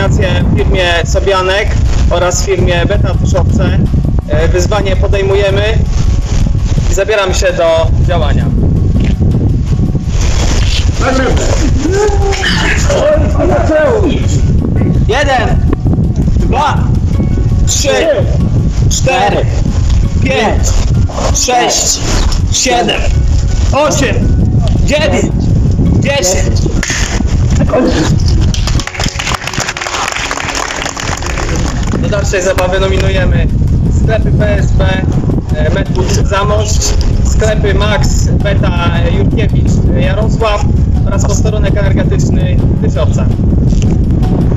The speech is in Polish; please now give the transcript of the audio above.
nominacje w firmie Sobianek oraz w firmie Beta Tuszowce. Wyzwanie podejmujemy i zabieramy się do działania. 1, 2, 3, 4, 5, 6, 7, 8, 9, 10. Do dalszej zabawy nominujemy sklepy PSP, Medfood Zamość, sklepy Max, Beta Jurkiewicz Jarosław oraz posterunek energetyczny Tyszowca.